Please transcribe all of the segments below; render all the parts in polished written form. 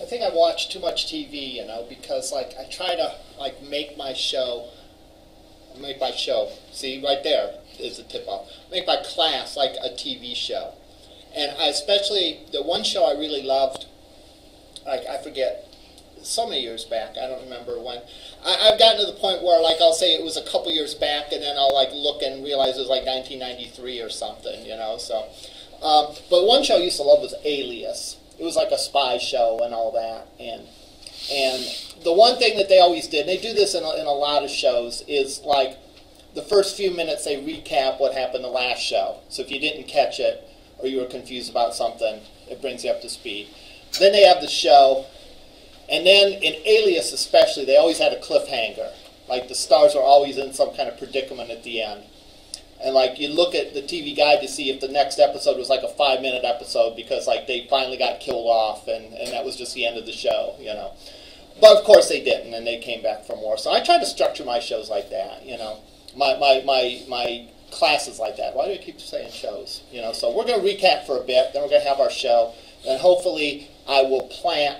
I think I watch too much TV, you know, because like I try to like make my show. See, right there is the tip off. Make my class like a TV show, and especially the one show I really loved. Like I forget, so many years back. I don't remember when. I've gotten to the point where like I'll say it was a couple years back, and then I'll like look and realize it was like 1993 or something, you know. So, but one show I used to love was Alias. It was like a spy show and all that, and the one thing that they always did, and they do this in a lot of shows, is like the first few minutes they recap what happened the last show. So if you didn't catch it or you were confused about something, it brings you up to speed. Then they have the show, and then in Alias especially, they always had a cliffhanger. Like the stars are always in some kind of predicament at the end. And like you look at the TV guide to see if the next episode was like a 5-minute episode because like they finally got killed off and that was just the end of the show, you know. But of course they didn't, and they came back for more. So I try to structure my shows like that, you know. My classes like that. Why do I keep saying shows? You know, so we're going to recap for a bit, then we're going to have our show, and hopefully I will plant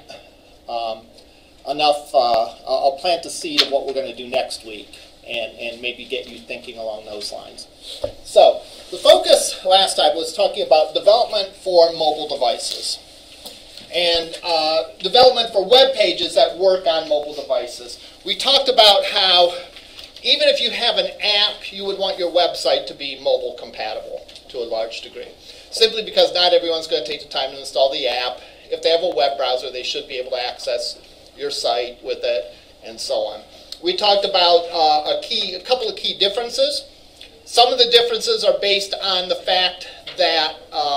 I'll plant the seed of what we're going to do next week and maybe get you thinking along those lines. So the focus last time was talking about development for mobile devices and development for web pages that work on mobile devices. We talked about how even if you have an app, you would want your website to be mobile compatible to a large degree. Simply because not everyone's going to take the time to install the app. If they have a web browser, they should be able to access your site with it, and so on. We talked about a couple of key differences. Some of the differences are based on the fact that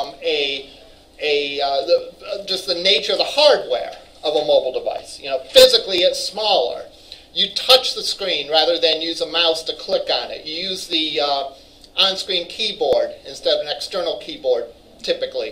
just the nature of the hardware of a mobile device. You know, physically it's smaller. You touch the screen rather than use a mouse to click on it. You use the on-screen keyboard instead of an external keyboard, typically.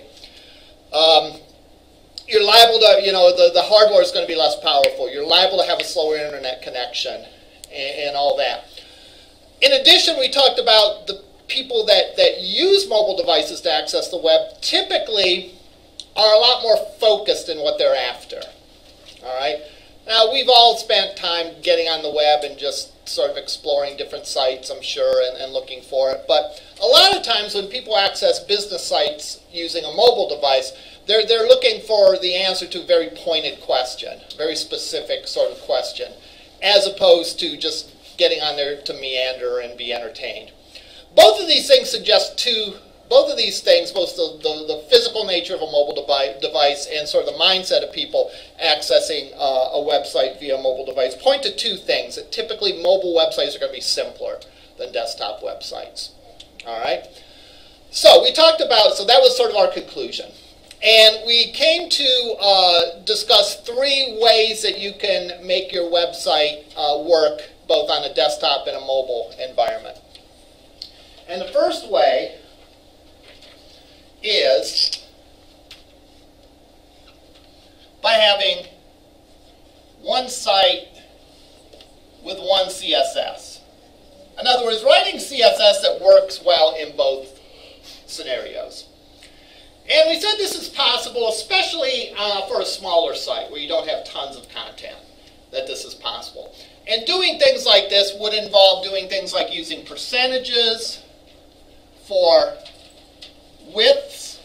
You're liable to, you know, the hardware is going to be less powerful. You're liable to have a slower internet connection and all that. In addition, we talked about the people that use mobile devices to access the web typically are a lot more focused in what they're after. All right? Now, we've all spent time getting on the web and just sort of exploring different sites, I'm sure, and looking for it. But a lot of times when people access business sites using a mobile device, they're looking for the answer to a very pointed question, very specific sort of question, as opposed to just getting on there to meander and be entertained. Both of these things suggest both the physical nature of a mobile device and sort of the mindset of people accessing a website via a mobile device point to two things. That typically mobile websites are going to be simpler than desktop websites. All right? So we talked about, so that was sort of our conclusion. And we came to discuss 3 ways that you can make your website work both on a desktop and a mobile environment. And the first way is by having one site with one CSS. In other words, writing CSS that works well in both scenarios. And we said this is possible, especially for a smaller site where you don't have tons of content, that this is possible. And doing things like this would involve doing things like using percentages for widths,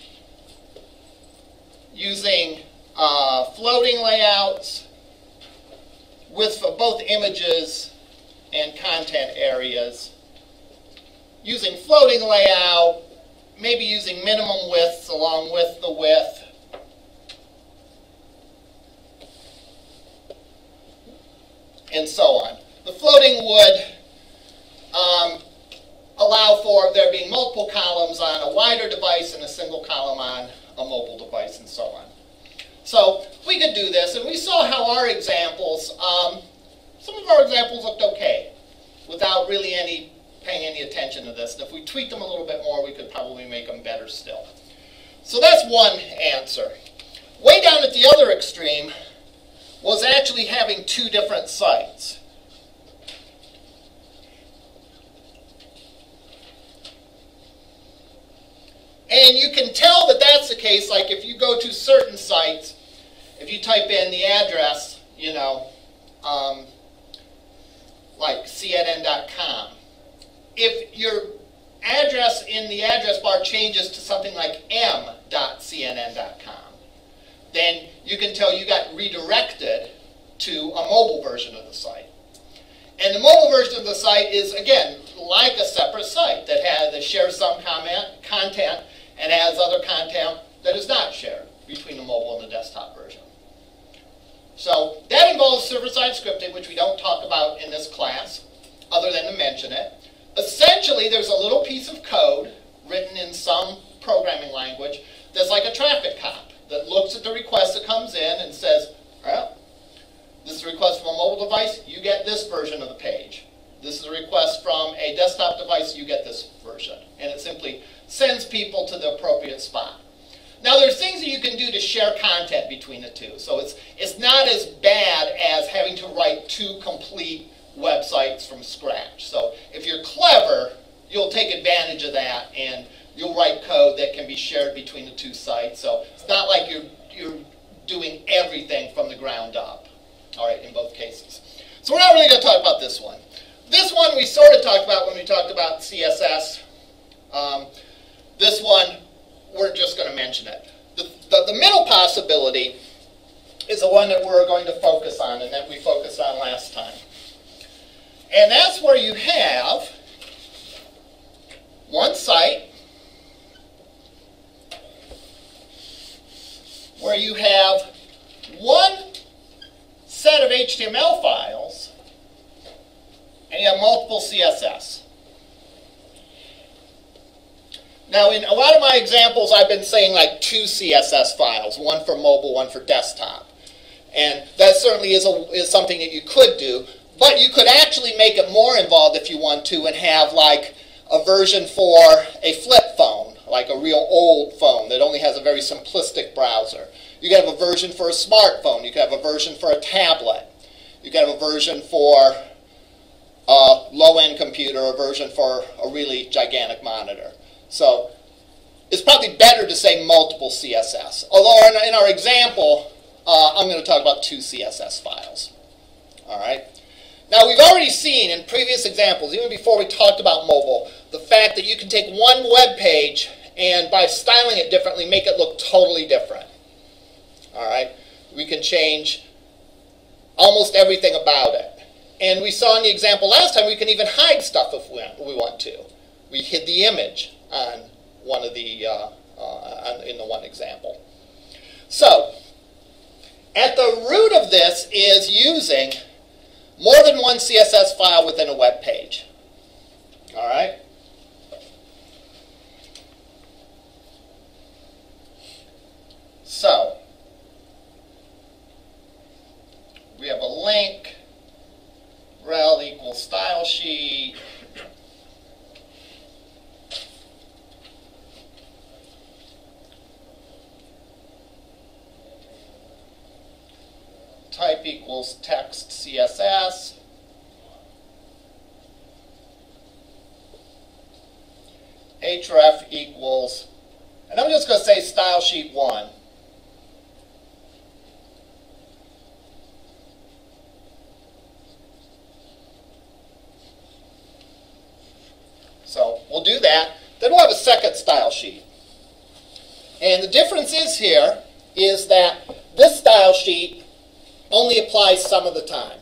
using floating layouts with both images and content areas, using floating layout, maybe using minimum widths along with the width, and so on. The floating would allow for there being multiple columns on a wider device and a single column on a mobile device, and so on. So we could do this, and we saw how our examples, some of our examples looked okay without really paying any attention to this. And if we tweak them a little bit more, we could probably make them better still. So that's one answer. Way down at the other extreme was actually having 2 different sites. And you can tell that that's the case, like if you go to certain sites, if you type in the address, like cnn.com, if your address in the address bar changes to something like m.cnn.com, then you can tell you got redirected to a mobile version of the site. And the mobile version of the site is, again, like a separate site that shares some content and has other content that is not shared between the mobile and the desktop version. So that involves server-side scripting, which we don't talk about in this class, other than to mention it. Essentially, there's a little piece of code written in some programming language that's like a traffic cop that looks at the request that comes in and says, well, this is a request from a mobile device, you get this version of the page. This is a request from a desktop device, you get this version. And it simply sends people to the appropriate spot. Now, there's things that you can do to share content between the two. So it's not as bad as having to write 2 complete websites from scratch. So if you're clever, you'll take advantage of that and you'll write code that can be shared between the 2 sites. So it's not like you're doing everything from the ground up, all right, in both cases. So we're not really going to talk about this one. This one we sort of talked about when we talked about CSS. This one, we're just going to mention it. The middle possibility is the one that we're going to focus on and that we focused on last time. And that's where you have one site where you have one set of HTML files and you have multiple CSS. Now, in a lot of my examples, I've been saying like 2 CSS files, one for mobile, one for desktop. And that certainly is something that you could do. But you could actually make it more involved if you want to and have like a version for a flip phone, like a real old phone that only has a very simplistic browser. You could have a version for a smartphone. You could have a version for a tablet. You could have a version for a low-end computer, a version for a really gigantic monitor. So it's probably better to say multiple CSS. Although in our example, I'm going to talk about 2 CSS files. All right. Now, we've already seen in previous examples, even before we talked about mobile, the fact that you can take one web page and by styling it differently, make it look totally different. All right? We can change almost everything about it. And we saw in the example last time, we can even hide stuff if we want to. We hid the image on one of the, in the one example. So, at the root of this is using more than one CSS file within a web page. All right? So, we have a link, rel equals style sheet, type equals text CSS, href equals, and I'm just going to say style sheet 1. So we'll do that. Then we'll have a second style sheet. And the difference is here is that this style sheet only applies some of the time.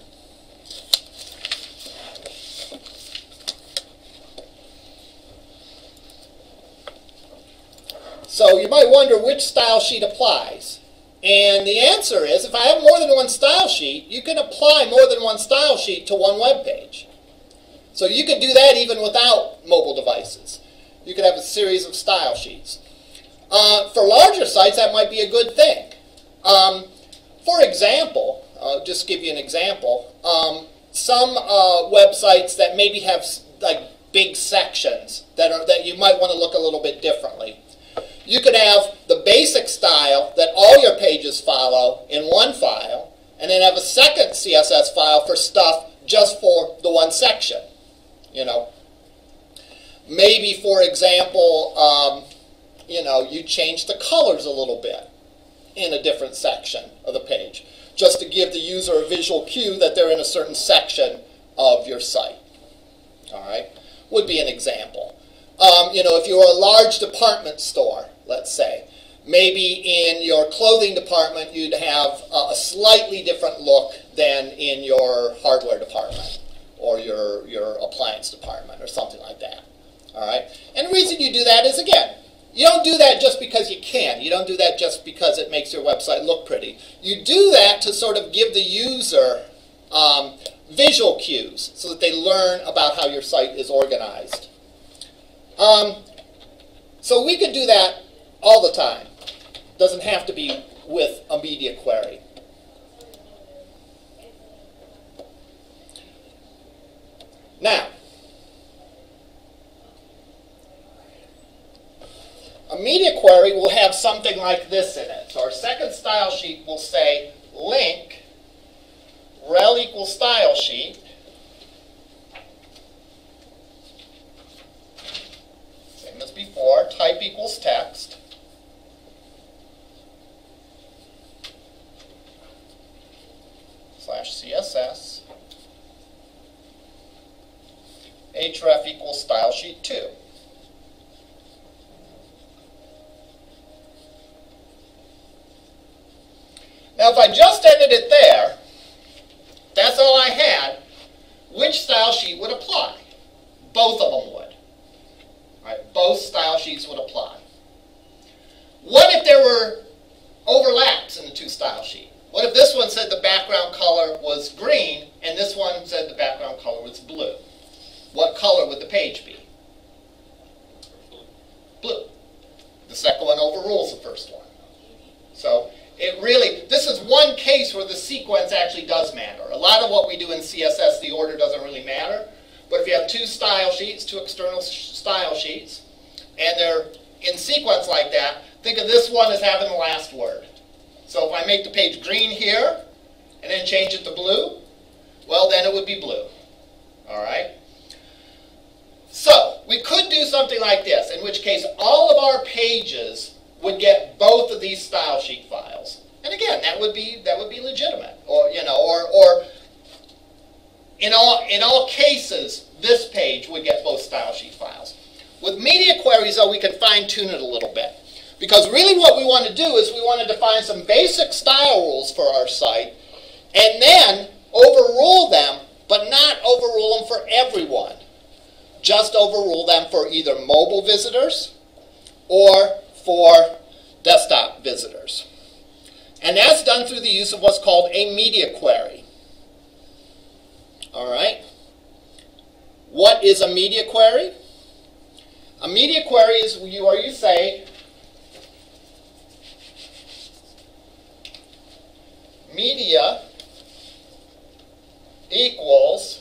So you might wonder which style sheet applies. And the answer is, if I have more than one style sheet, you can apply more than one style sheet to one web page. So you can do that even without mobile devices. You could have a series of style sheets. For larger sites, that might be a good thing. For example, I'll just give you an example. Some websites that maybe have like big sections that you might want to look a little bit differently. You could have the basic style that all your pages follow in one file, and then have a second CSS file for stuff just for the one section. You know, maybe for example, you know, you change the colors a little bit. in a different section of the page, just to give the user a visual cue that they're in a certain section of your site. All right, would be an example. If you're a large department store, let's say, maybe in your clothing department you'd have a slightly different look than in your hardware department or your appliance department or something like that. All right, and the reason you do that is, again, you don't do that just because you can. You don't do that just because it makes your website look pretty. You do that to sort of give the user visual cues so that they learn about how your site is organized. So we could do that all the time. Doesn't have to be with a media query. Now, a media query will have something like this in it. So our second style sheet will say link rel equals style sheet same as before, type equals text, /CSS, href equals style sheet 2. Now if I just ended it there, that's all I had, which style sheet would apply? Both of them would. Right? Both style sheets would apply. What if there were overlaps in the two style sheets? What if this one said the background color was green and this one said the background color was blue? What color would the page be? Blue. The second one overrules the first one. So this is one case where the sequence actually does matter. A lot of what we do in CSS, the order doesn't really matter. But if you have two style sheets, two external style sheets, and they're in sequence like that, think of this one as having the last word. So if I make the page green here, and then change it to blue, well then it would be blue. All right? So we could do something like this, in which case all of our pages would get both of these style sheet files. And again, that would be legitimate. Or in all cases, this page would get both style sheet files. With media queries, though, we can fine-tune it a little bit. Because really what we want to do is we want to define some basic style rules for our site, and then overrule them, but not overrule them for everyone. Just overrule them for either mobile visitors or for desktop visitors. And that's done through the use of what's called a media query. All right? What is a media query? A media query is where you say, media equals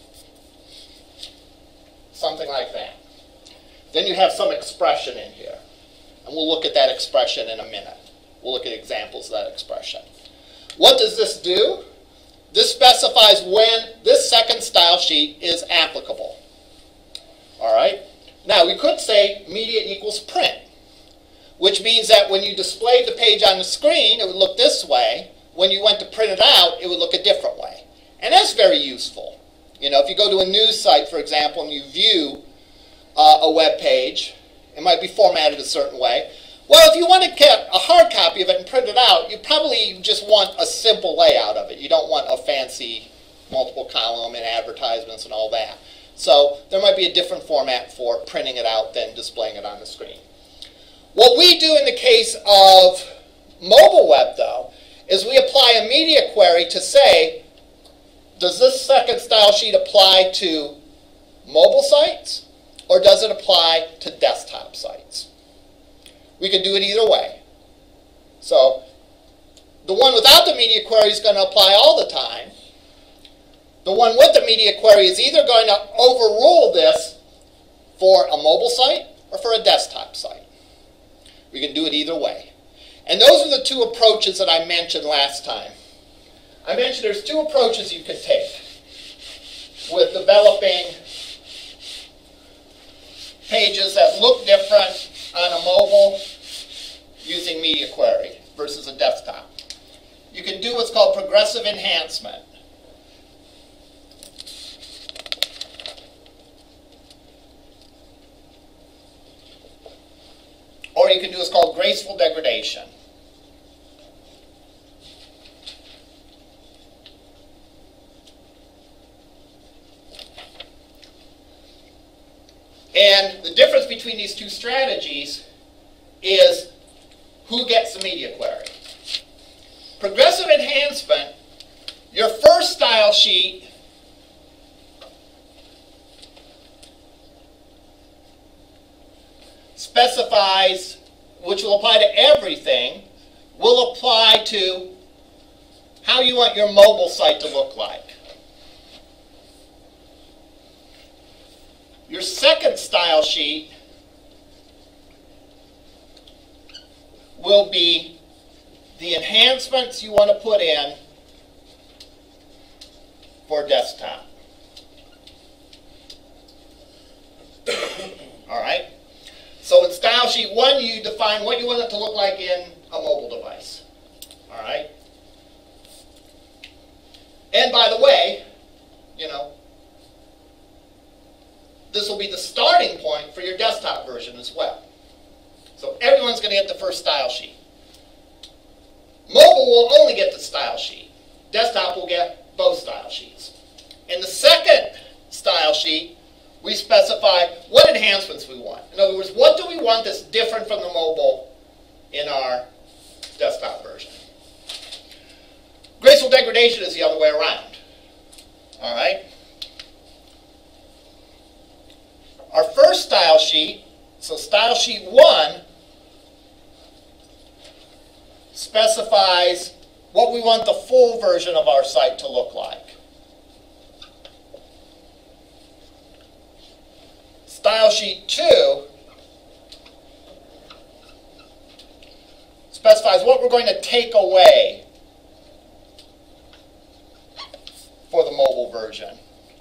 something like that. Then you have some expression in here. And we'll look at that expression in a minute. We'll look at examples of that expression. What does this do? This specifies when this second style sheet is applicable. All right? Now, we could say media equals print, which means that when you displayed the page on the screen, it would look this way. When you went to print it out, it would look a different way. And that's very useful. If you go to a news site, for example, and you view a web page, it might be formatted a certain way. Well, if you want to get a hard copy of it and print it out, you probably just want a simple layout of it. You don't want a fancy multiple column and advertisements and all that. So there might be a different format for printing it out than displaying it on the screen. What we do in the case of mobile web, though, is we apply a media query to say, does this second style sheet apply to mobile sites, or does it apply to desktop sites? We can do it either way. So the one without the media query is going to apply all the time. The one with the media query is either going to overrule this for a mobile site or for a desktop site. We can do it either way. And those are the two approaches that I mentioned last time. I mentioned there's two approaches you could take with developing pages that look different on a mobile using media query versus a desktop. You can do what's called progressive enhancement. Or you can do what's called graceful degradation. And the difference between these two strategies is who gets the media query. Progressive enhancement, your first style sheet specifies, which will apply to everything, will apply to how you want your mobile site to look like. Your second style sheet will be the enhancements you want to put in for desktop. All right? So in style sheet 1, you define what you want it to look like in a mobile device. All right? And by the way, you know, this will be the starting point for your desktop version as well. So everyone's going to get the first style sheet. Mobile will only get the style sheet. Desktop will get both style sheets. In the second style sheet, we specify what enhancements we want. In other words, what do we want that's different from the mobile in our desktop version? Graceful degradation is the other way around. All right? Our first style sheet, so style sheet 1, specifies what we want the full version of our site to look like. Style sheet 2 specifies what we're going to take away for the mobile version.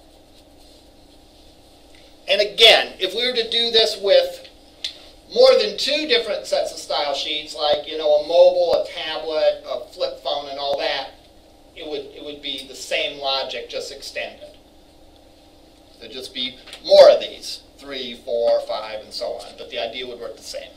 And again, if we were to do this with more than 2 different sets of style sheets, like, you know, a mobile, a tablet, a flip phone, and all that, it would be the same logic, just extended. There'd just be more of these, 3, 4, 5, and so on, but the idea would work the same.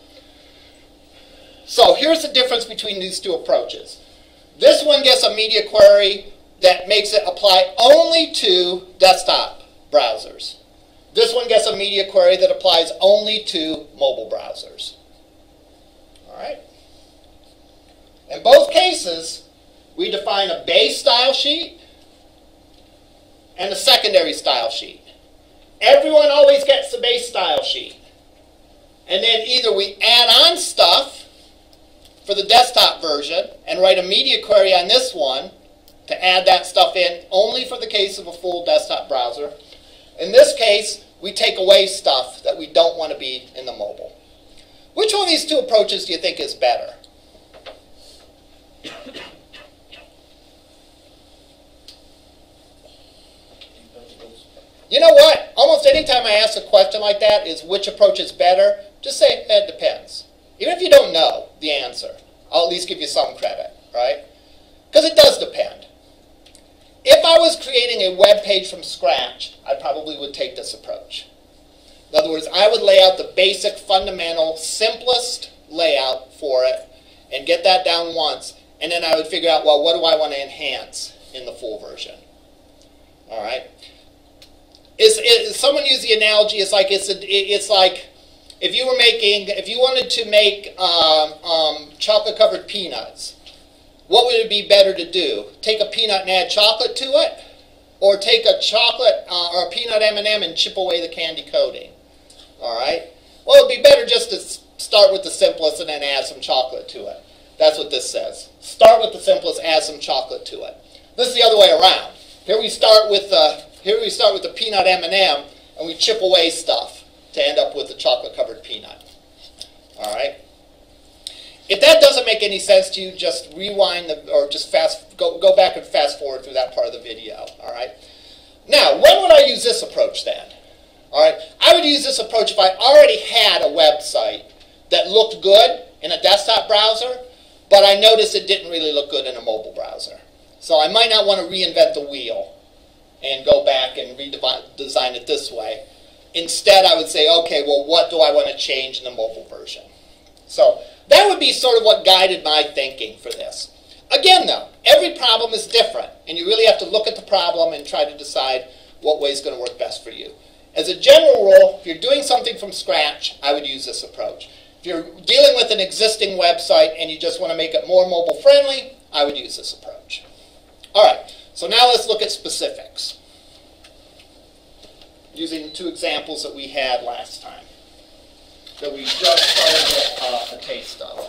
So here's the difference between these two approaches. This one gets a media query that makes it apply only to desktop browsers. This one gets a media query that applies only to mobile browsers. All right? In both cases, we define a base style sheet and a secondary style sheet. Everyone always gets the base style sheet. And then either we add on stuff for the desktop version and write a media query on this one to add that stuff in only for the case of a full desktop browser. In this case, we take away stuff that we don't want to be in the mobile. Which one of these two approaches do you think is better? You know what? Almost any time I ask a question like that is which approach is better, just say it depends. Even if you don't know the answer, I'll at least give you some credit, right? Because it does depend. If I was creating a web page from scratch, I probably would take this approach. In other words, I would lay out the basic, fundamental, simplest layout for it and get that down once, and then I would figure out, well, what do I want to enhance in the full version? All right. Someone used the analogy. It's like if you wanted to make chocolate-covered peanuts. What would it be better to do? Take a peanut and add chocolate to it? Or take a chocolate or a peanut M&M and chip away the candy coating? All right? Well, it would be better just to start with the simplest and then add some chocolate to it. That's what this says. Start with the simplest, add some chocolate to it. This is the other way around. Here we start with the peanut M&M and we chip away stuff to end up with the chocolate-covered peanut. All right? If that doesn't make any sense to you, just rewind or just go back and fast forward through that part of the video. All right. Now, when would I use this approach then? All right. I would use this approach if I already had a website that looked good in a desktop browser, but I noticed it didn't really look good in a mobile browser. So I might not want to reinvent the wheel and go back and redesign it this way. Instead, I would say, okay, well, what do I want to change in the mobile version? So that would be sort of what guided my thinking for this. Again, though, every problem is different, and you really have to look at the problem and try to decide what way is going to work best for you. As a general rule, if you're doing something from scratch, I would use this approach. If you're dealing with an existing website and you just want to make it more mobile friendly, I would use this approach. All right, so now let's look at specifics, using the two examples that we had last time, that we just started a taste of.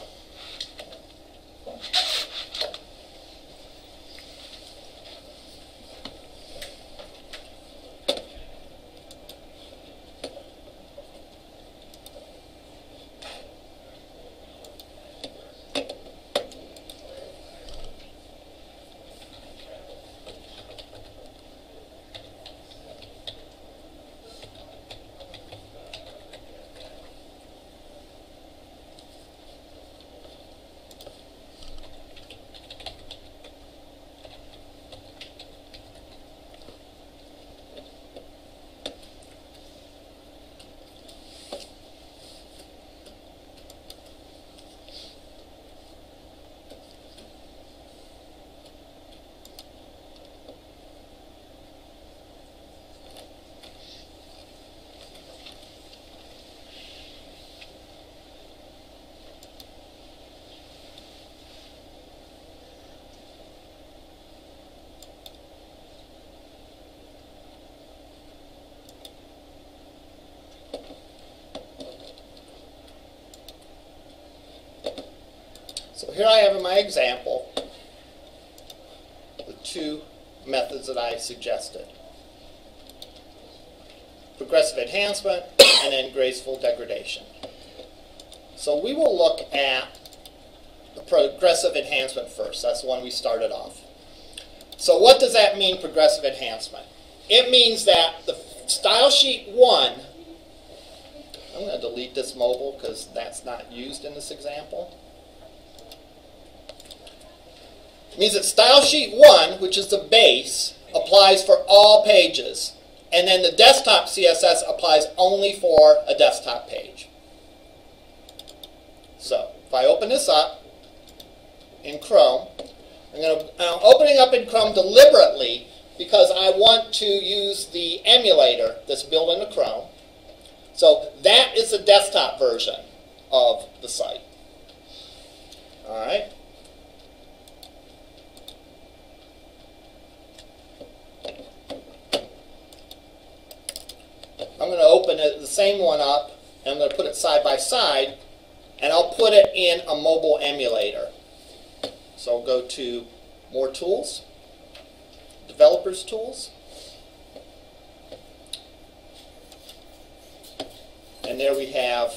So here I have in my example the two methods that I suggested. Progressive enhancement and then graceful degradation. So we will look at the progressive enhancement first. That's the one we started off. So what does that mean, progressive enhancement? It means that the style sheet 1, I'm going to delete this mobile because that's not used in this example. It means that style sheet 1, which is the base, applies for all pages. And then the desktop CSS applies only for a desktop page. So if I open this up in Chrome, I'm opening up in Chrome deliberately because I want to use the emulator that's built into Chrome. So that is the desktop version of the site. All right. I'm going to open the same one up, and I'm going to put it side by side, and I'll put it in a mobile emulator. So I'll go to More Tools, Developers Tools, and there we have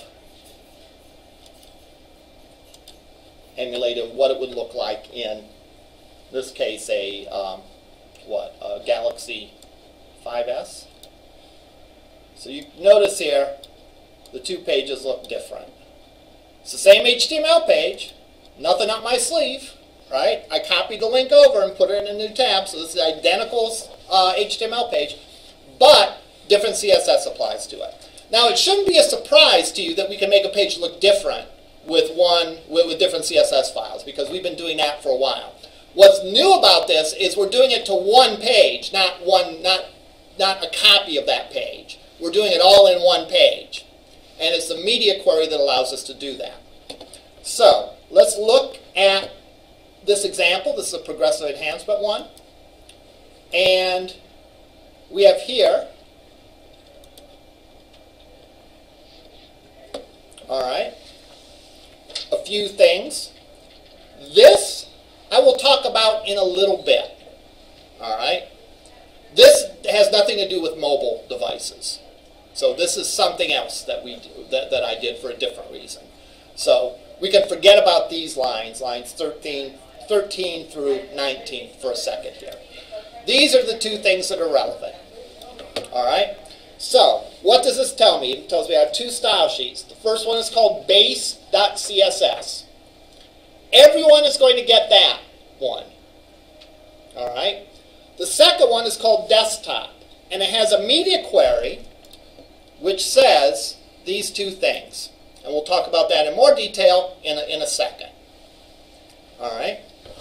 emulated what it would look like in this case a Galaxy 5S. So you notice here the two pages look different. It's the same HTML page, nothing up my sleeve, right? I copied the link over and put it in a new tab, so this is the identical HTML page, but different CSS applies to it. Now it shouldn't be a surprise to you that we can make a page look different with different CSS files, because we've been doing that for a while. What's new about this is we're doing it to one page, not a copy of that page. We're doing it all in one page. And it's the media query that allows us to do that. So let's look at this example. This is a progressive enhancement one. And we have here, all right, a few things. This I will talk about in a little bit. All right. This has nothing to do with mobile devices. So this is something else that we do, that I did for a different reason. So we can forget about these lines 13 through 19 for a second here. These are the two things that are relevant. All right? So what does this tell me? It tells me I have two style sheets. The first one is called base.css. Everyone is going to get that one. All right? The second one is called desktop, and it has a media query which says these two things. And we'll talk about that in more detail in a second. All right?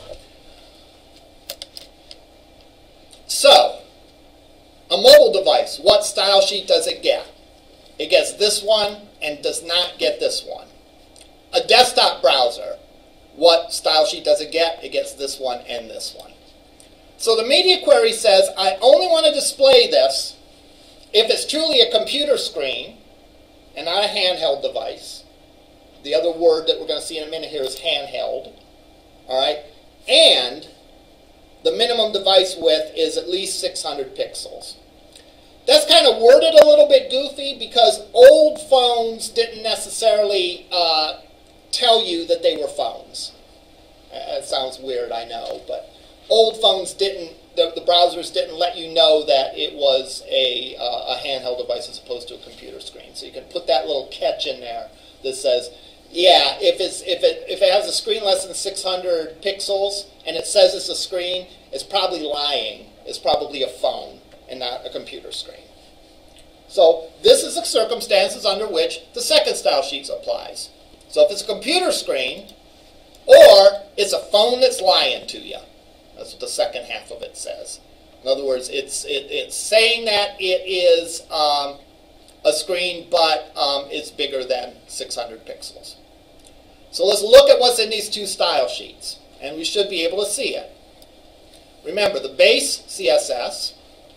So, a mobile device, what style sheet does it get? It gets this one and does not get this one. A desktop browser, what style sheet does it get? It gets this one and this one. So the media query says, I only want to display this if it's truly a computer screen and not a handheld device. The other word that we're going to see in a minute here is handheld. All right? And the minimum device width is at least 600 pixels. That's kind of worded a little bit goofy because old phones didn't necessarily tell you that they were phones. It sounds weird, I know, but old phones didn't, the browsers didn't let you know that it was a handheld device as opposed to a computer screen. So you can put that little catch in there that says, yeah, if it has a screen less than 600 pixels and it says it's a screen, it's probably lying. It's probably a phone and not a computer screen. So this is the circumstances under which the second style sheet applies. So if it's a computer screen or it's a phone that's lying to you. That's what the second half of it says. In other words, it's saying that it is a screen, but it's bigger than 600 pixels. So let's look at what's in these two style sheets, and we should be able to see it. Remember, the base CSS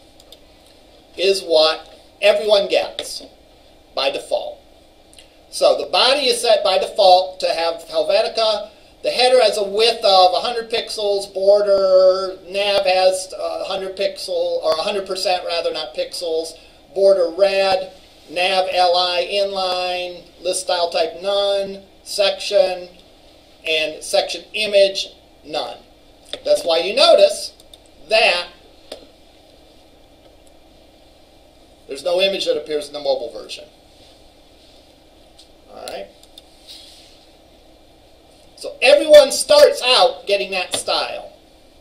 is what everyone gets by default. So the body is set by default to have Helvetica. The header has a width of 100 pixels, border, nav has 100 pixel, or 100% rather, not pixels, border red, nav li inline, list style type none, section, and section image none. That's why you notice that there's no image that appears in the mobile version. All right. So everyone starts out getting that style.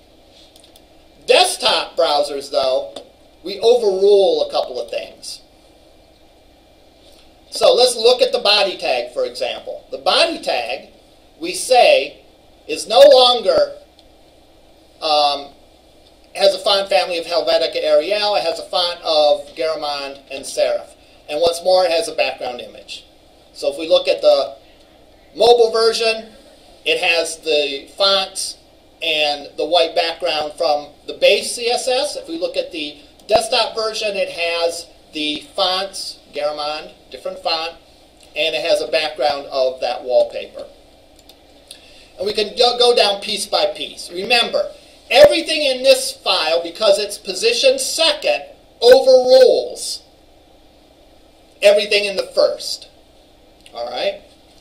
Desktop browsers, though, we overrule a couple of things. So let's look at the body tag, for example. The body tag, we say, is no longer has a font family of Helvetica Arial. It has a font of Garamond and Serif. And what's more, it has a background image. So if we look at the mobile version, it has the fonts and the white background from the base CSS. If we look at the desktop version, it has the fonts, Garamond, different font, and it has a background of that wallpaper. And we can go down piece by piece. Remember, everything in this file, because it's positioned second, overrules everything in the first. All right?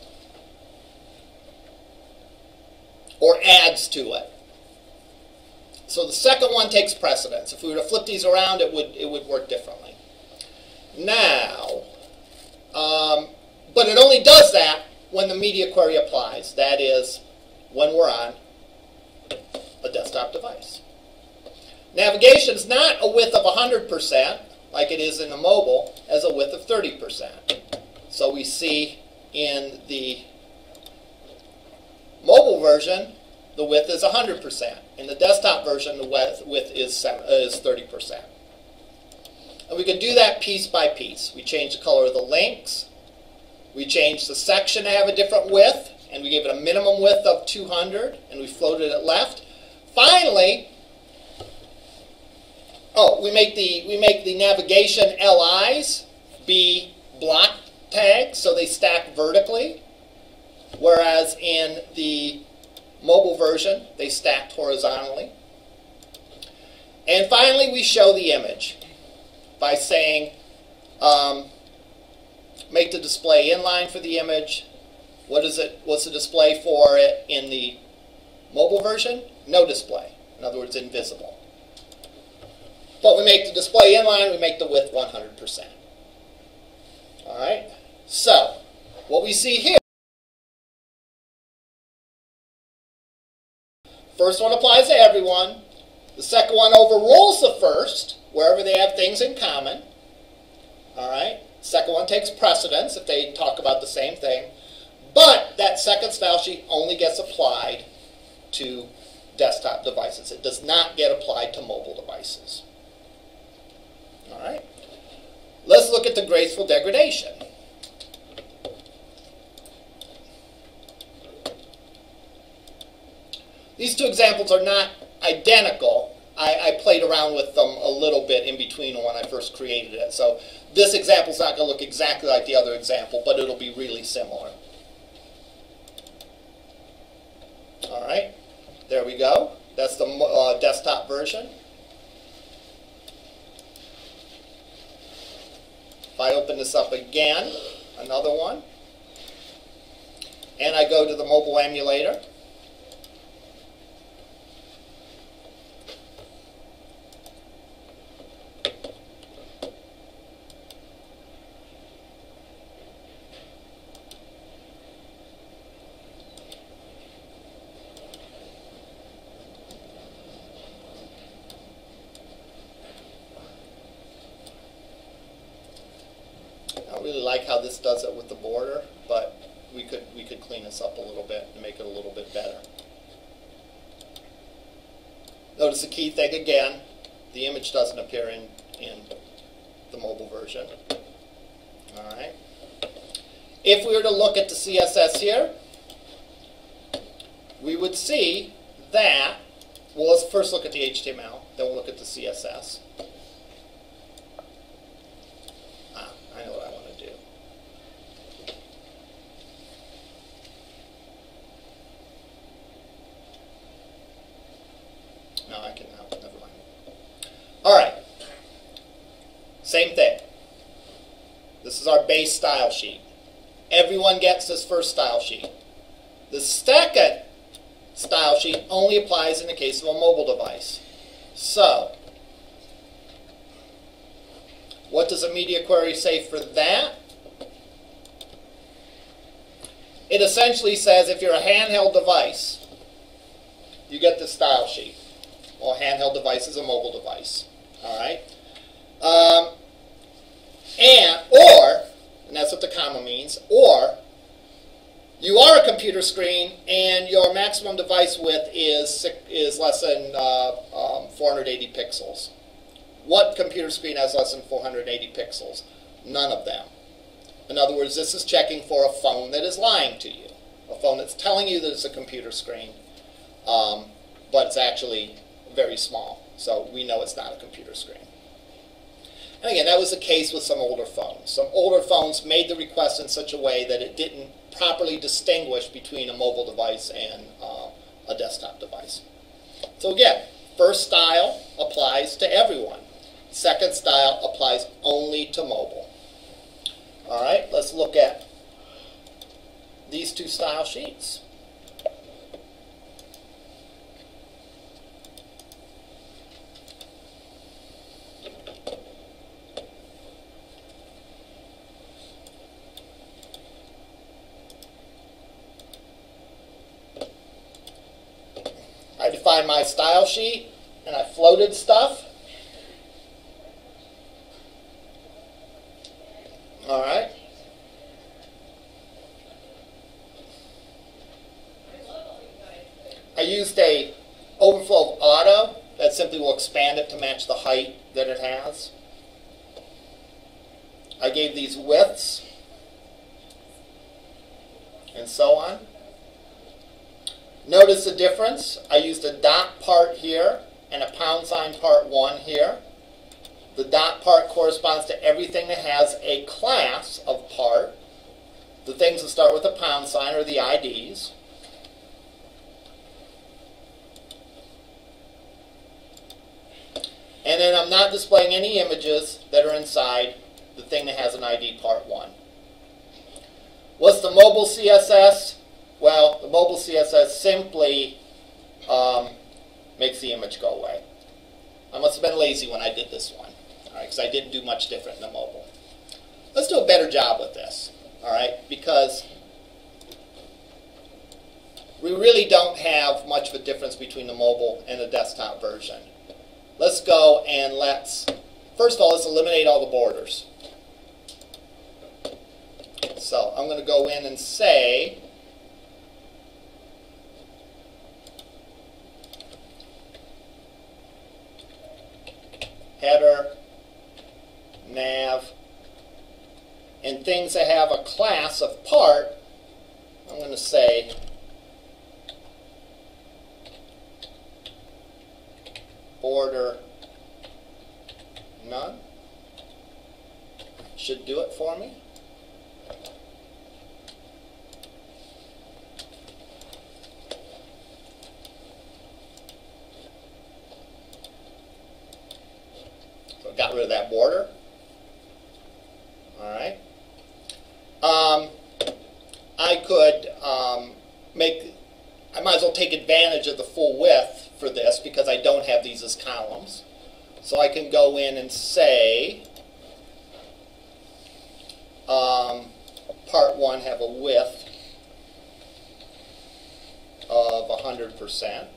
Or adds to it. So the second one takes precedence. If we were to flip these around, it would work differently. Now, but it only does that when the media query applies. That is, when we're on a desktop device. Navigation is not a width of 100%, like it is in the mobile, as a width of 30%. So we see in the mobile version, the width is 100%. In the desktop version, the width is 30%. And we can do that piece by piece. We change the color of the links. We change the section to have a different width, and we gave it a minimum width of 200, and we floated it left. Finally, we make the navigation LIs be block tags, so they stack vertically, whereas in the mobile version, they stacked horizontally. And finally, we show the image by saying, make the display inline for the image. What's the display for it in the mobile version? No display. In other words, invisible. But we make the display inline, we make the width 100%. All right? So, what we see here First one applies to everyone. The second one overrules the first, wherever they have things in common. All right? Second one takes precedence if they talk about the same thing. But that second style sheet only gets applied to desktop devices. It does not get applied to mobile devices. All right? Let's look at the graceful degradation. These two examples are not identical. I played around with them a little bit in between when I first created it. So this example is not going to look exactly like the other example, but it'll be really similar. All right, there we go. That's the desktop version. If I open this up again, another one, and I go to the mobile emulator, really like how this does it with the border, but we could clean this up a little bit and make it a little bit better. Notice the key thing again, the image doesn't appear in the mobile version. All right. If we were to look at the CSS here, we would see that, well, let's first look at the HTML, then we'll look at the CSS. I know what I want to do. No, I can now. Never mind. All right. Same thing. This is our base style sheet. Everyone gets this first style sheet. The second style sheet only applies in the case of a mobile device. So, what does a media query say for that? It essentially says if you're a handheld device, you get this style sheet. Well, a handheld device is a mobile device. All right? And that's what the comma means, or you are a computer screen and your maximum device width is less than 480 pixels. What computer screen has less than 480 pixels? None of them. In other words, this is checking for a phone that is lying to you. A phone that's telling you that it's a computer screen, but it's actually very small. So we know it's not a computer screen. And again, that was the case with some older phones. Some older phones made the request in such a way that it didn't properly distinguish between a mobile device and a desktop device. So again, first style applies to everyone. Second style applies only to mobile. All right, let's look at these two style sheets. I defined my style sheet and I floated stuff. All right. I used a overflow of auto that simply will expand it to match the height that it has. I gave these widths and so on. Notice the difference. I used a dot part here and a pound sign part 1 here. The dot part corresponds to everything that has a class of part. The things that start with a pound sign are the IDs. And then I'm not displaying any images that are inside the thing that has an ID part 1. What's the mobile CSS? Well, the mobile CSS simply makes the image go away. I must have been lazy when I did this one, all right, because I didn't do much different in the mobile. Let's do a better job with this, all right, because we really don't have much of a difference between the mobile and the desktop version. Let's go and first of all, let's eliminate all the borders. So I'm going to go in and say header, nav, and things that have a class of part, I'm going to say border none. Should do it for me. So got rid of that border. All right. I could I might as well take advantage of the full width for this because I don't have these as columns. So I can go in and say part 1 have a width of 100%.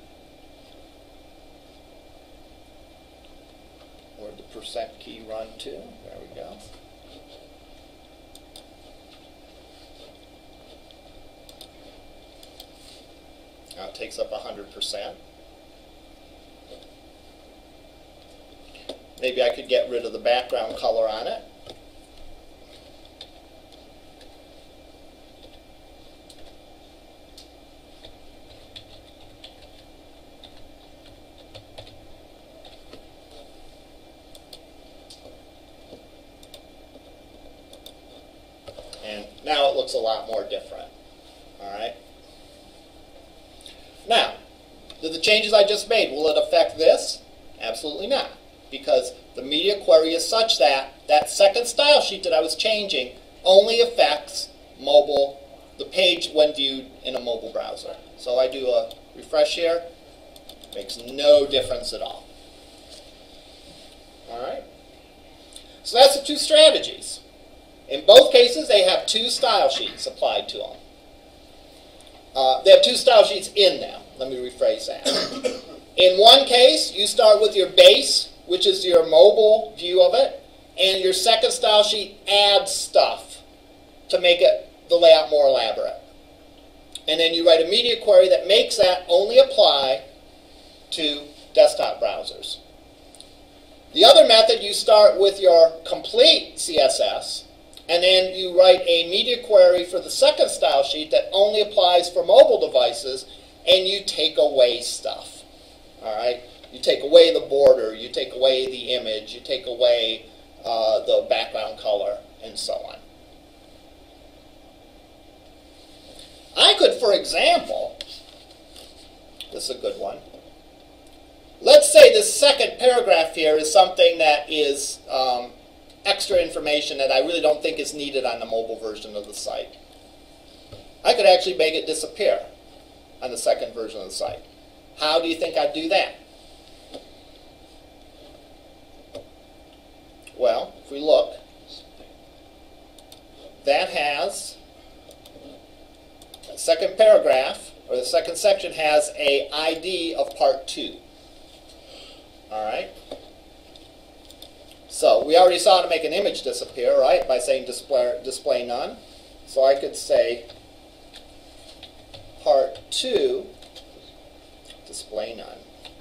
Where'd the percent key run to? There we go. Now it takes up 100%. Maybe I could get rid of the background color on it. And now it looks a lot more different. All right. Now, do the changes I just made, will it affect this? Absolutely not. Because the media query is such that that second style sheet that I was changing only affects mobile, the page when viewed in a mobile browser. So I do a refresh here, makes no difference at all. All right. So that's the two strategies. In both cases, they have two style sheets applied to them. They have two style sheets in them. Let me rephrase that. In one case, you start with your base, which is your mobile view of it, and your second style sheet adds stuff to make the layout more elaborate. And then you write a media query that makes that only apply to desktop browsers. The other method, you start with your complete CSS, and then you write a media query for the second style sheet that only applies for mobile devices, and you take away stuff. All right? You take away the border, you take away the image, you take away the background color, and so on. I could, for example, this is a good one. Let's say the second paragraph here is something that is extra information that I really don't think is needed on the mobile version of the site. I could actually make it disappear on the second version of the site. How do you think I'd do that? Well, if we look, that has the second paragraph, or the second section has a ID of part 2. All right? So we already saw how to make an image disappear, right, by saying display none. So I could say part 2, display none.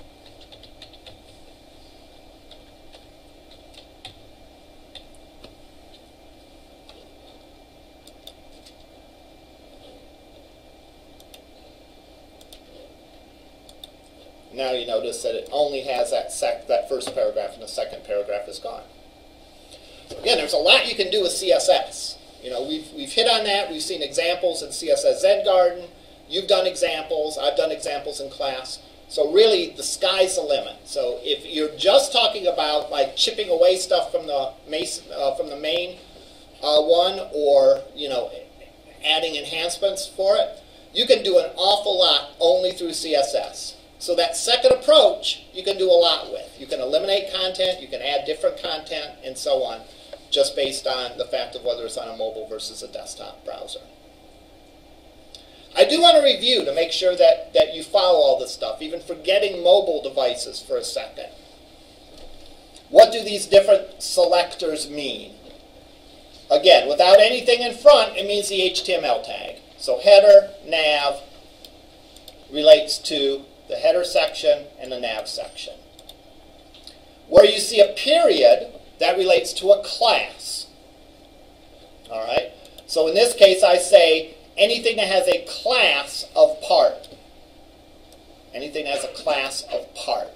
Now you notice that it only has that first paragraph, and the second paragraph is gone. So again, there's a lot you can do with CSS. You know, we've hit on that. We've seen examples in CSS Zen Garden. You've done examples. I've done examples in class. So really, the sky's the limit. So if you're just talking about like chipping away stuff from the main one, or adding enhancements for it, you can do an awful lot only through CSS. So that second approach, you can do a lot with. You can eliminate content, you can add different content, and so on, just based on the fact of whether it's on a mobile versus a desktop browser. I do want to review to make sure that you follow all this stuff, even forgetting mobile devices for a second. What do these different selectors mean? Again, without anything in front, it means the HTML tag. So header, nav relates to the header section and the nav section. Where you see a period, that relates to a class. All right? So in this case, I say anything that has a class of part. Anything that has a class of part.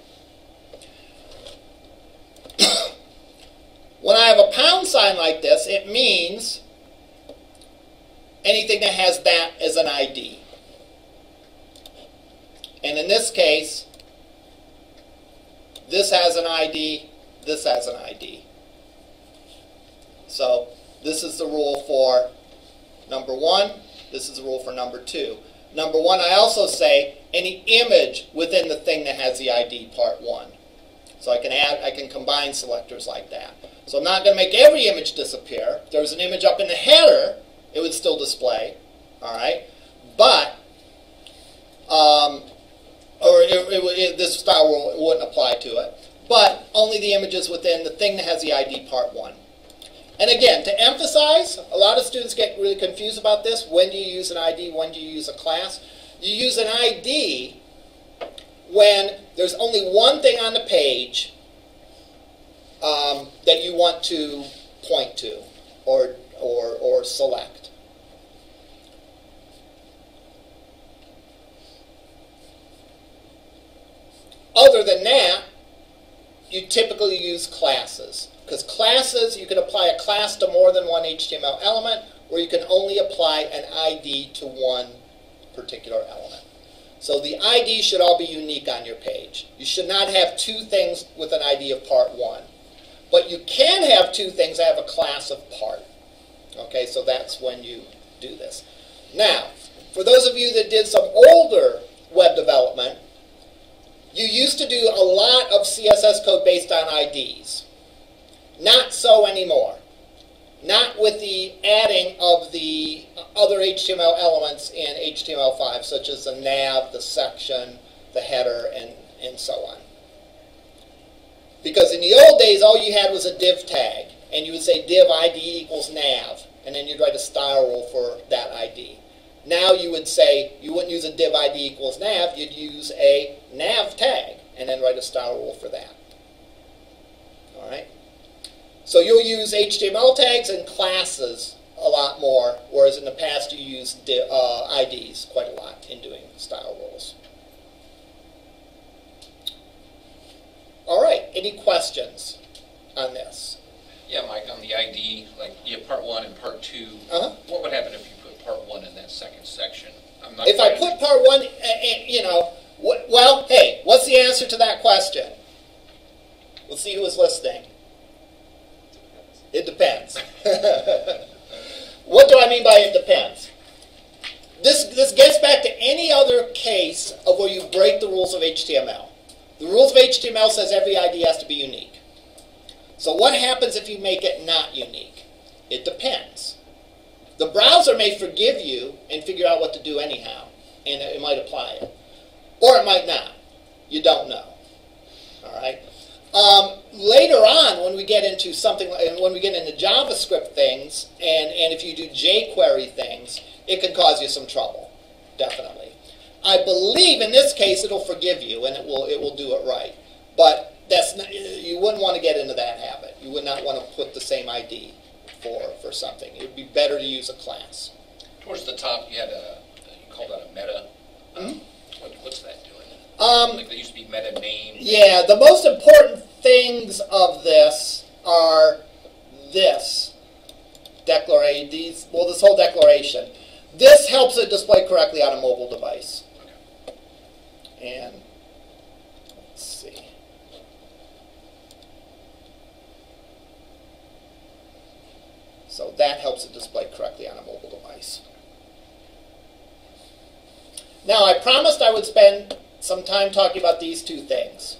When I have a pound sign like this, it means anything that has that as an ID. And in this case, this has an ID, this has an ID. So this is the rule for number 1. This is the rule for number 2. Number 1, I also say any image within the thing that has the ID part 1. So I can combine selectors like that. So I'm not going to make every image disappear. If there was an image up in the header, it would still display. All right, but this style rule wouldn't apply to it. But only the images within the thing that has the ID part 1. And again, to emphasize, a lot of students get really confused about this. When do you use an ID? When do you use a class? You use an ID when there's only one thing on the page that you want to point to or select. Other than that, you typically use classes. Because classes, you can apply a class to more than one HTML element, or you can only apply an ID to one particular element. So the ID should all be unique on your page. You should not have two things with an ID of part 1. But you can have two things that have a class of part. Okay, so that's when you do this. Now, for those of you that did some older web development, you used to do a lot of CSS code based on IDs. Not so anymore. Not with the adding of the other HTML elements in HTML5, such as the nav, the section, the header, and so on. Because in the old days, all you had was a div tag, and you would say div ID equals nav, and then you'd write a style rule for that ID. Now you would say, you wouldn't use a div ID equals nav, you'd use a nav tag, and then write a style rule for that. All right? So you'll use HTML tags and classes a lot more, whereas in the past you used IDs quite a lot in doing style rules. All right, any questions on this? Yeah, Mike, on the ID, like you have part 1 and part 2, what would happen if you put part 1 in that second section? If I put part 1, well, hey, what's the answer to that question? We'll see who is listening. It depends. What do I mean by it depends? This gets back to any other case of where you break the rules of HTML. The rules of HTML says every ID has to be unique. So what happens if you make it not unique? It depends. The browser may forgive you and figure out what to do anyhow, and it might apply it. Or it might not. You don't know. All right? Later on, when we get into when we get into JavaScript things, and if you do jQuery things, it can cause you some trouble, definitely. I believe in this case it'll forgive you and it will do it right, but that's not, you wouldn't want to get into that habit. You would not want to put the same ID for something. It would be better to use a class. Towards the top, you had you called that a meta. What's that doing? Like there used to be meta names. Yeah, the most important things of this are this whole declaration. This helps it display correctly on a mobile device. Okay. And let's see. So that helps it display correctly on a mobile device. Now, I promised I would spend some time talking about these two things.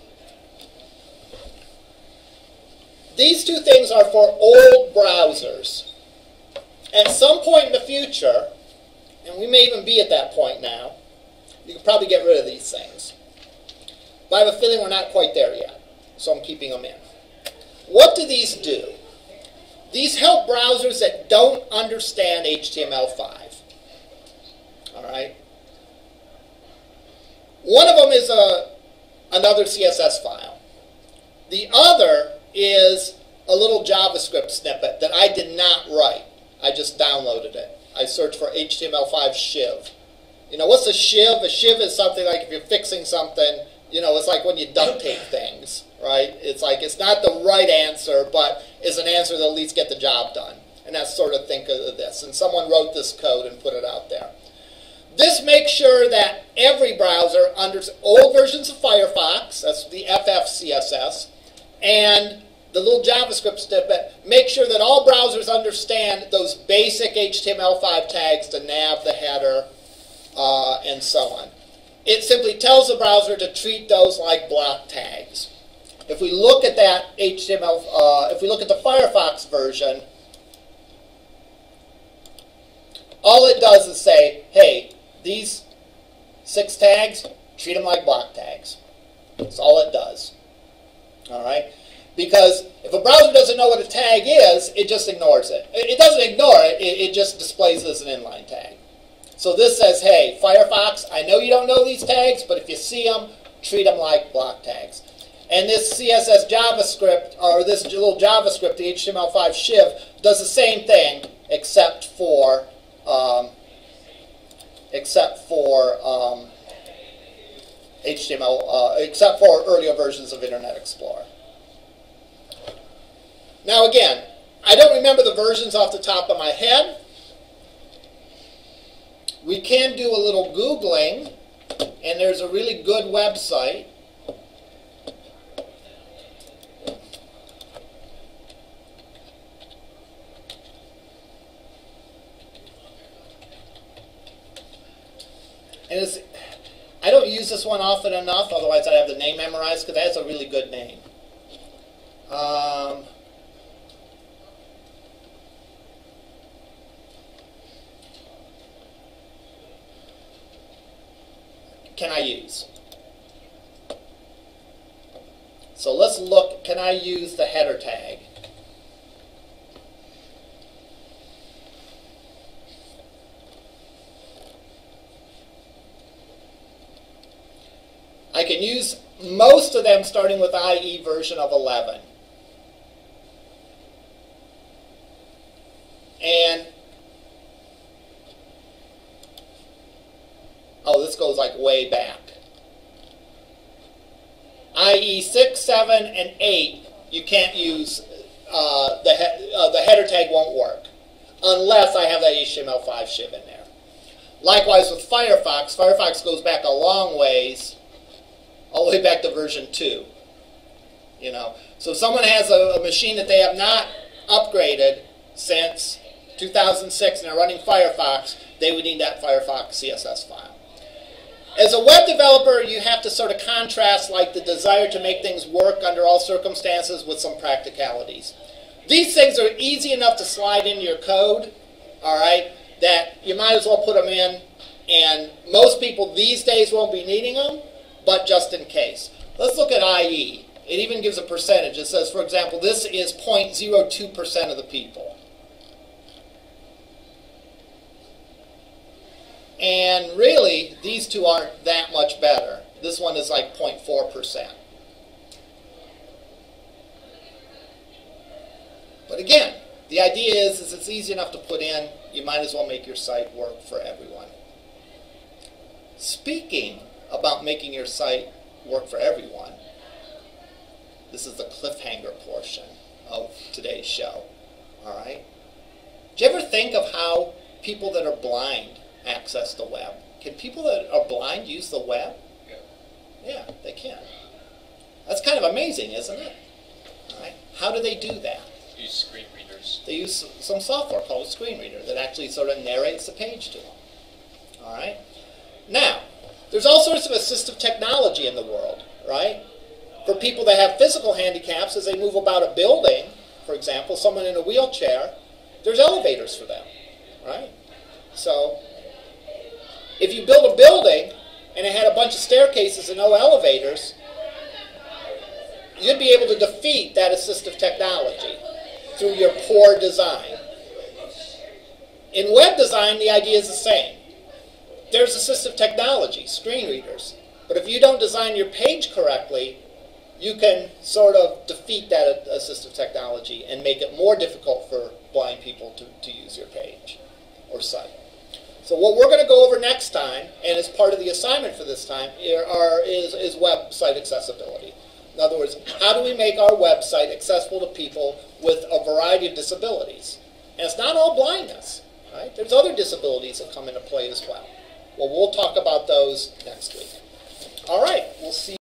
These two things are for old browsers. At some point in the future, and we may even be at that point now, you can probably get rid of these things. But I have a feeling we're not quite there yet, so I'm keeping them in. What do these do? These help browsers that don't understand HTML5. All right? One of them is another CSS file. The other is a little JavaScript snippet that I did not write. I just downloaded it. I searched for HTML5 shiv. You know, what's a shiv? A shiv is something like if you're fixing something, you know, it's like when you duct tape things, right? It's like it's not the right answer, but it's an answer that'll at least get the job done. And that's sort of think of this. And someone wrote this code and put it out there. This makes sure that every browser, under old versions of Firefox, that's the FF CSS, and the little JavaScript snippet, make sure that all browsers understand those basic HTML5 tags, the nav, the header, and so on. It simply tells the browser to treat those like block tags. If we look at that HTML, if we look at the Firefox version, all it does is say, hey, these 6 tags, treat them like block tags. That's all it does. All right? Because if a browser doesn't know what a tag is, it just ignores it. It doesn't ignore it, it just displays it as an inline tag. So this says, hey, Firefox, I know you don't know these tags, but if you see them, treat them like block tags. And this CSS JavaScript, or this little JavaScript, the HTML5 shiv, does the same thing, except for except for earlier versions of Internet Explorer. Now again, I don't remember the versions off the top of my head. We can do a little Googling, and there's a really good website. And I don't use this one often enough, otherwise I'd have the name memorized, because that's a really good name. Can I use? So let's look, can I use the header tag? I can use most of them starting with IE version of 11. And, oh, this goes like way back. IE 6, 7, and 8, you can't use, the header tag won't work unless I have that HTML5 shiv in there. Likewise with Firefox, Firefox goes back a long ways, all the way back to version 2. You know, so if someone has a machine that they have not upgraded since 2006 and they're running Firefox, they would need that Firefox CSS file. As a web developer, you have to sort of contrast like the desire to make things work under all circumstances with some practicalities. These things are easy enough to slide into your code, all right, that you might as well put them in, and most people these days won't be needing them, but just in case. Let's look at IE. It even gives a percentage. It says, for example, this is 0.02% of the people. And really, these two aren't that much better. This one is like 0.4%. But again, the idea is it's easy enough to put in. You might as well make your site work for everyone. Speaking about making your site work for everyone, this is the cliffhanger portion of today's show. All right? Do you ever think of how people that are blind access the web? Can people that are blind use the web? Yeah. Yeah, they can. That's kind of amazing, isn't it? All right? How do they do that? Use screen readers. They use some software called a screen reader that actually sort of narrates the page to them. All right? Now, there's all sorts of assistive technology in the world, right? For people that have physical handicaps, as they move about a building, for example, someone in a wheelchair, there's elevators for them, right? So If you build a building and it had a bunch of staircases and no elevators, you'd be able to defeat that assistive technology through your poor design. In web design, the idea is the same. There's assistive technology, screen readers. But if you don't design your page correctly, you can sort of defeat that assistive technology and make it more difficult for blind people to use your page or site. So what we're going to go over next time, and as part of the assignment for this time, is website accessibility. In other words, how do we make our website accessible to people with a variety of disabilities? And it's not all blindness, right? There's other disabilities that come into play as well. Well, we'll talk about those next week. All right, we'll see.